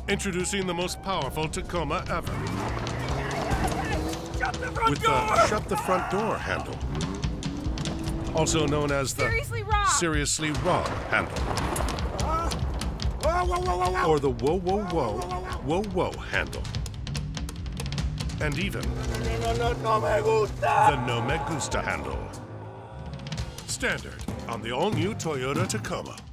Introducing the most powerful Tacoma ever. Shut the front With door! the shut the front door handle. Also known as the Seriously Rob handle. Whoa, whoa, whoa, whoa, whoa. Or the whoa, whoa, whoa, whoa, whoa handle. And even No me gusta. the no me gusta handle. Standard on the all-new Toyota Tacoma.